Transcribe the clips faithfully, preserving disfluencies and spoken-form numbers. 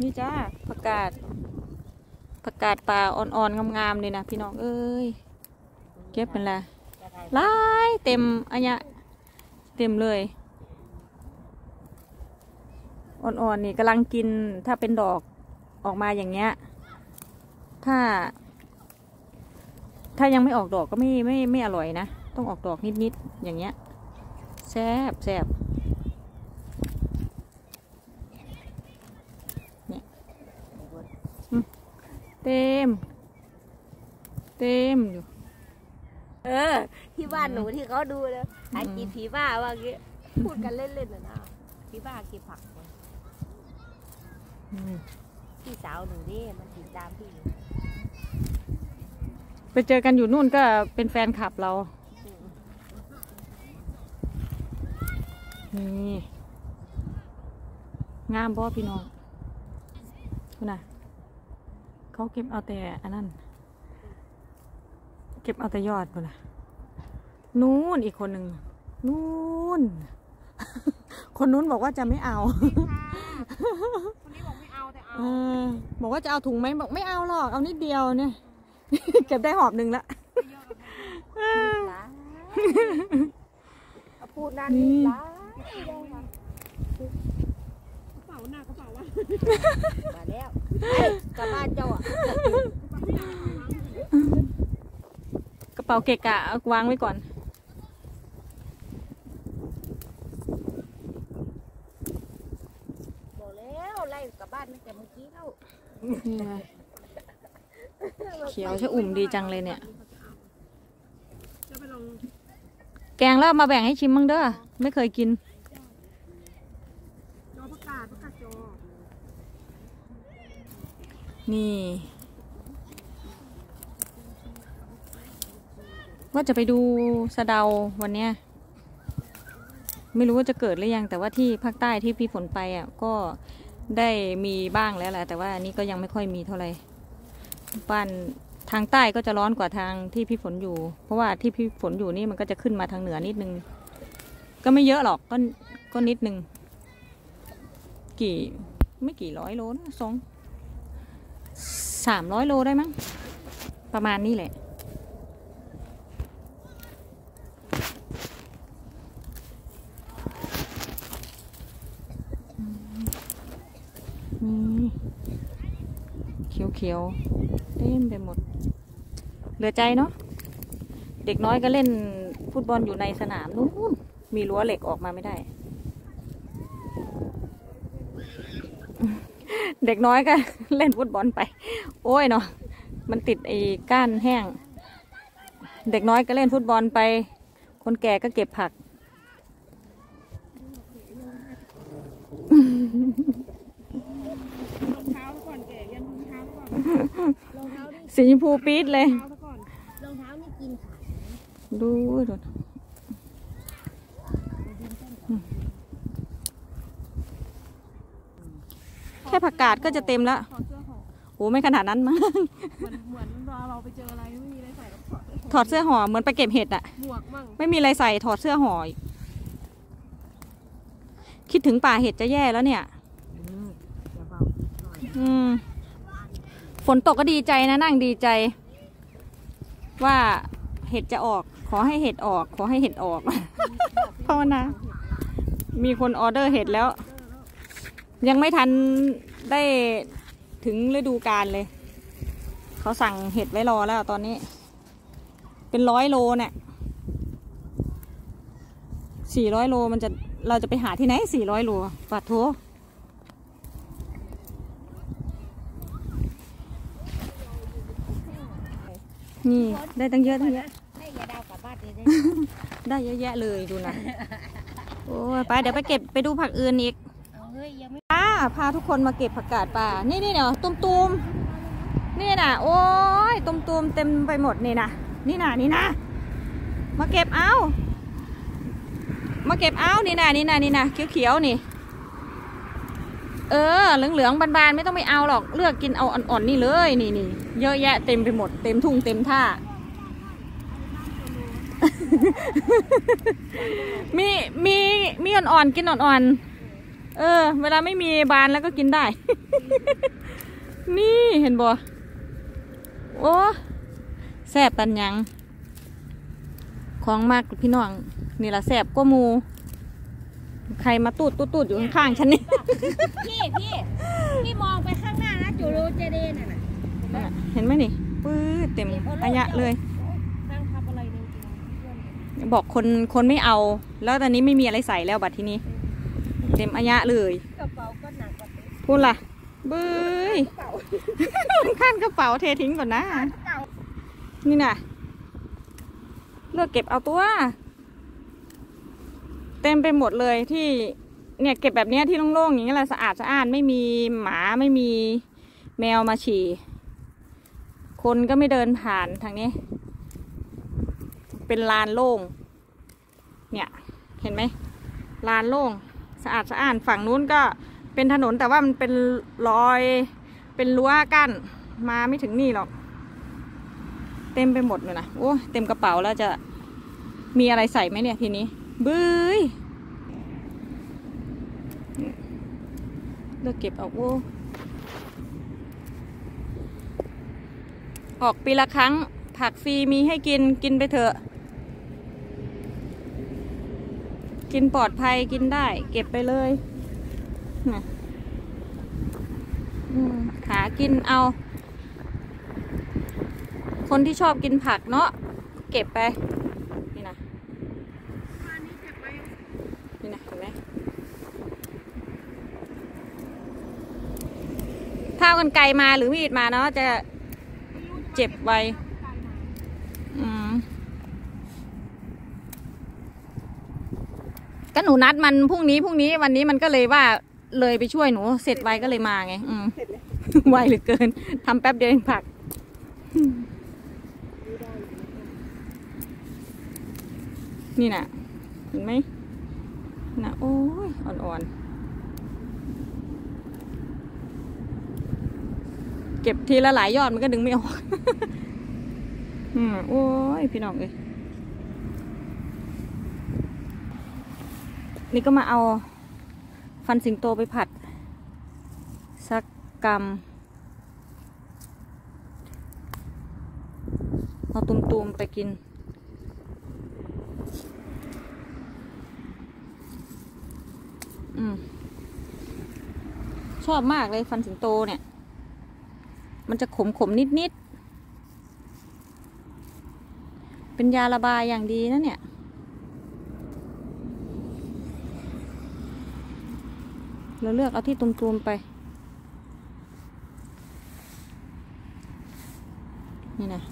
นี่จ้าผักกาดผักกาดป่าอ่อนๆงามๆเลยนะพี่น้องเอ้ยเก็บเป็นไรหลายเต็มอันเนี้ยเต็มเลยอ่อนๆนี่กำลังกินถ้าเป็นดอกออกมาอย่างเงี้ยถ้าถ้ายังไม่ออกดอกก็ไม่ไม่ไม่อร่อยนะต้องออกดอกนิดๆอย่างเงี้ยแซ่บแซ่บเนี่ยเต็มเต็มอยู่เออที่บ้านหนูที่เขาดูเลยหากินผีบ้าว่างี้พูดกันเล่นๆน่ะนะผีบ้ากินผักพี่สาวหนูดิมันติดตามพี่ไปเจอกันอยู่นู่นก็เป็นแฟนคลับเรานี่งามบ่พี่น้องคุณน่ะเขาเก็บเอาแต่อันนั้นเก็บเอาแต่ยอดคุณน่ะนู้นอีกคนหนึ่งนู้นคนนู้นบอกว่าจะไม่เอาคนนี้บอกไม่เอาแต่เอาบอกว่าจะเอาถุงไหมบอกไม่เอาหรอกเอานิดเดียวเนี่ยเก็บได้หอบหนึ่งละพูดนั่นนี่ละกระเป๋าหน้ากระเป๋าวะมาแล้วกลับบ้านเจ้าอ่ะกระเป๋าเกะกะวางไว้ก่อนบอกแล้วไล่กลับบ้านตั้งแต่เมื่อกี้แล้วเขียวชะอุ่มดีจังเลยเนี่ยแกงแล้วมาแบ่งให้ชิมมั่งเด้อไม่เคยกินนี่ว่าจะไปดูสะเดาวันเนี้ยไม่รู้ว่าจะเกิดหรือยังแต่ว่าที่ภาคใต้ที่พี่ฝนไปอ่ะก็ได้มีบ้างแล้วแหละแต่ว่าอันนี้ก็ยังไม่ค่อยมีเท่าไหร่บ้านทางใต้ก็จะร้อนกว่าทางที่พี่ฝนอยู่เพราะว่าที่พี่ฝนอยู่นี่มันก็จะขึ้นมาทางเหนือนิดนึงก็ไม่เยอะหรอกก็ก็นิดนึงกี่ไม่กี่ร้อยโลนะสองสามร้อยโลได้มั้งประมาณนี้แหละเขียวๆเต็มไปหมดเหลือใจเนาะเด็กน้อยก็เล่นฟุตบอลอยู่ในสนามนู้นมีรั้วเหล็กออกมาไม่ได้เด็กน้อยก็เล่นฟุตบอลไปโอ้ยเนาะมันติดไอ้ก้านแห้งเด็กน้อยก็เล่นฟุตบอลไปคนแก่ก็เก็บผักสีชมพูปี๊ดเลยรองเท้านี่กินขาดดูดูแค่ผักกาดก็จะเต็มแล้วโอ้ไม่ขนาดนั้นมั้งเหมือนเราไปเจออะไรไม่มีอะไรใส่ถอดเสื้อห่อเหมือนไปเก็บเห็ดอะไม่มีอะไรใส่ถอดเสื้อห่อคิดถึงป่าเห็ดจะแย่แล้วเนี่ยอืมฝนตกก็ดีใจนะนั่งดีใจว่าเห็ดจะออกขอให้เห็ดออกขอให้เห็ดออกภาวนามีคนออเดอร์เห็ดแล้วยังไม่ทันได้ถึงฤดูกาลเลยเขาสั่งเห็ดไว้รอแล้วตอนนี้เป็นร้อยโลเนี่ยสี่ร้อยโลมันจะเราจะไปหาที่ไหนสี่ร้อยโลปะโถนี่ได้ตั้งเยอะตั้งเยอะได้ยาดาวกลับบ้านเลยได้เยอะแยะเลยดูนะโอ้ยไปเดี๋ยวไปเก็บไปดูผักอื่นอีกป้าพาทุกคนมาเก็บผักกาดป่านี่นี่เนาะตุ้มตูมนี่น่ะโอ้ยตุ้มตูมเต็มไปหมดนี่นะนี่น่ะนี่นะมาเก็บเอามาเก็บเอานี่น่ะนี่น่ะนี่น่ะเขียวๆนี่เออเหลืองๆบานๆไม่ต้องไปเอาหรอกเลือกกินเอาอ่อนๆนี่เลยนี่นี่เยอะแยะเต็มไปหมดเต็มทุ่งเต็มท่ามีมีมีอ่อนๆกินอ่อนๆเออเวลาไม่มีบานแล้วก็กินได้นี่เห็นบ่โอ้แซ่บปันยังของมากพี่น้องนี่ละแซ่บก็มูใครมาตูดตูดตูดอยู่ข้างๆฉันนี่พี่พี่พี่มองไปข้างหน้านะจูโรเจเดนน่ะเห็นไหมนี่ปื้อเต็มอายะเลยบอกคนคนไม่เอาแล้วตอนนี้ไม่มีอะไรใส่แล้วบัดทีนี้เต็มอายะเลยกระเป๋าก็หนักกว่าพูดล่ะบื้อขั้นกระเป๋าเททิ้งก่อนนะนี่น่ะเลือกเก็บเอาตัวเต็มไปหมดเลยที่เนี่ยเก็บแบบนี้ที่โล่งๆอย่างนี้แหละสะอาดสะอาดไม่มีหมาไม่มีแมวมาฉี่คนก็ไม่เดินผ่านทางนี้เป็นลานโล่งเนี่ยเห็นไหมลานโล่งสะอาดสะอาดฝั่งนู้นก็เป็นถนนแต่ว่ามันเป็นรอยเป็นรั้วกั้นมาไม่ถึงนี่หรอกเต็มไปหมดเลยนะโอ้เต็มกระเป๋าแล้วจะมีอะไรใส่ไหมเนี่ยทีนี้บื้อเลือกเก็บเอาโอ้ออกปีละครั้งผักฟรีมีให้กินกินไปเถอะกินปลอดภัยกินได้เก็บไปเลยหากินเอาคนที่ชอบกินผักเนาะเก็บไปนี่นะนี่นะเห็นไหมถ้ากันไกลมาหรือมีดมาเนาะจะเจ็บไวอืมก็หนูนัดมันพรุ่งนี้พรุ่งนี้วันนี้มันก็เลยว่าเลยไปช่วยหนูเสร็จไวก็เลยมาไงอืมไวเหลือเกินทำแป๊บเดียวเองผักนี่น่ะเห็นไหมน่ะโอ้ยอ่อนๆเก็บทีละหลายยอดมันก็ดึงไม่ออกอืมโอ้ยพี่น้องเอ้ยนี่ก็มาเอาฟันสิงโตไปผัดสักกำเอาตุ่มๆไปกินอืมชอบมากเลยฟันสิงโตเนี่ยมันจะขมขมนิดนิดเป็นยาระบายอย่างดีนะเนี่ยเราเลือกเอาที่ตุ่มๆไปนี่นะ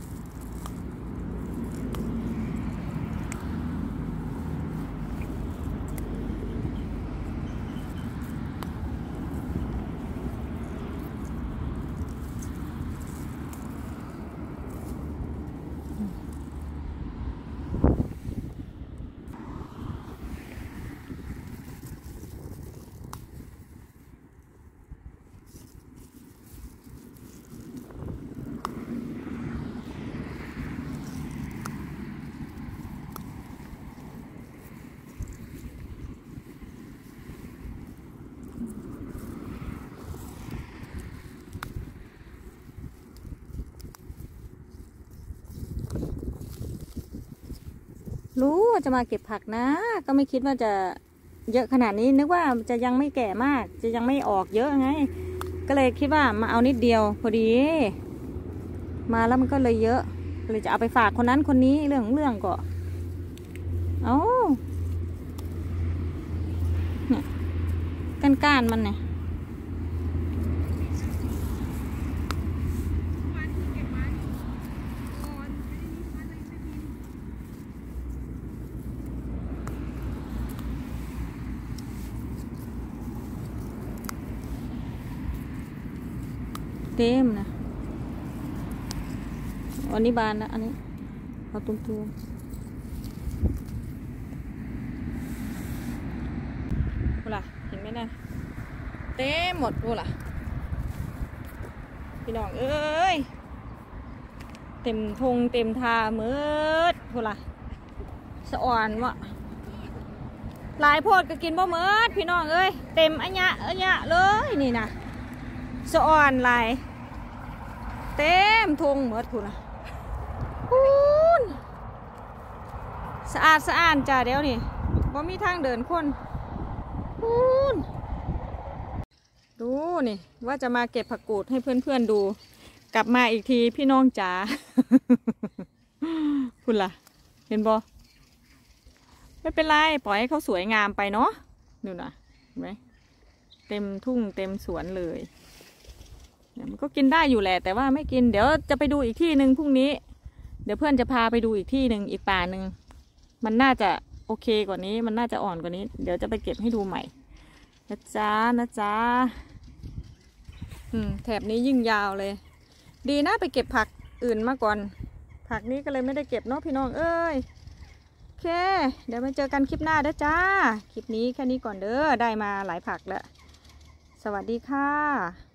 รู้ว่าจะมาเก็บผักนะก็ไม่คิดว่าจะเยอะขนาดนี้นึกว่าจะยังไม่แก่มากจะยังไม่ออกเยอะไงก็เลยคิดว่ามาเอานิดเดียวพอดีมาแล้วมันก็เลยเยอะเลยจะเอาไปฝากคนนั้นคนนี้เรื่องเรื่องก็เอาเนี่ยก้านๆมันเนี่ยเต็มนะอันนี้บานนะอันนี้เอาตุ้มๆดูล่ะเห็นไหมนะเต็มหมดดูล่ะพี่น้องเอ้ยเต็มทงเต็มทาเมืดดูล่ะสะอ่อนวะลายโพดก็กินบ่เมืดพี่น้องเอ้ยเต็มอันยะอันยะเลยนี่นะสะอ่อนลายเต็มทงหมดคุณนะคุณสะอาดสะอาดจ้าเดี๋ยวนี่ว่ามีทางเดินคนคุณดูนี่ว่าจะมาเก็บผักกูดให้เพื่อนๆดูกลับมาอีกทีพี่น้องจ๋า คุณล่ะเห็นบอไม่เป็นไรปล่อยให้เขาสวยงามไปเนาะดูนะเห็นไหมเต็มทุ่งเต็มสวนเลยเนี่ยมันก็กินได้อยู่แหละแต่ว่าไม่กินเดี๋ยวจะไปดูอีกที่หนึ่งพรุ่งนี้เดี๋ยวเพื่อนจะพาไปดูอีกที่หนึ่งอีกป่าหนึ่งมันน่าจะโอเคกว่านี้มันน่าจะอ่อนกว่านี้เดี๋ยวจะไปเก็บให้ดูใหม่นะจ๊ะนะจ๊ะอืมแถบนี้ยิ่งยาวเลยดีนะไปเก็บผักอื่นมาก่อนผักนี้ก็เลยไม่ได้เก็บเนาะพี่น้องเอ้ยโอเคเดี๋ยวมาเจอกันคลิปหน้าเด้อจ้าคลิปนี้แค่นี้ก่อนเด้อได้มาหลายผักแล้วสวัสดีค่ะ